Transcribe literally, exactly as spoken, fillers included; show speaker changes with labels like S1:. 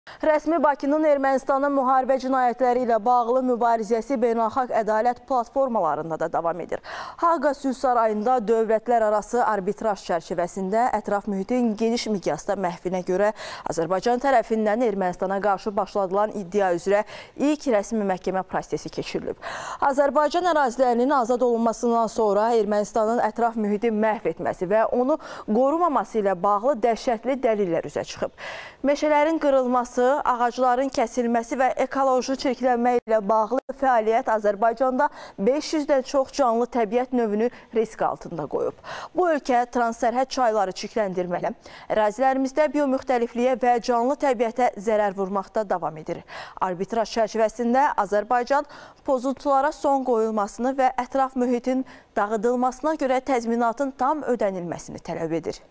S1: Rəsmi Bakının Ermənistana müharibə cinayətləri ilə bağlı mübarizəsi beynəlxalq ədalət platformalarında da davam edir. Haqa Sülh Sarayında dövlətlər arası arbitraj çərçivəsində ətraf mühitin geniş miqyasda məhvinə görə Azərbaycan tərəfindən Ermənistana qarşı başladılan iddia üzrə ilk rəsmi məhkəmə prosesi keçirilib. Azərbaycan ərazilərinin azad olunmasından sonra Ermənistanın ətraf mühiti məhv etməsi və onu qorumaması ilə bağlı dəhşətli dəlillər üzə çıxıb. Meşələrin qırılması, ağacların kəsilməsi və ekoloji çirklənmə ilə bağlı fəaliyyət Azərbaycanda beş yüzdən çox canlı təbiət növünü risk altında qoyub. Bu ölkə transsərhəd çayları çirkləndirməklə ərazilərimizdə biomüxtəlifliyə və canlı təbiətə zərər vurmaqda davam edir. Arbitraj çərçivəsində Azərbaycan pozuntulara son qoyulmasını və ətraf mühitin dağıdılmasına görə təzminatın tam ödənilməsini tələb edir.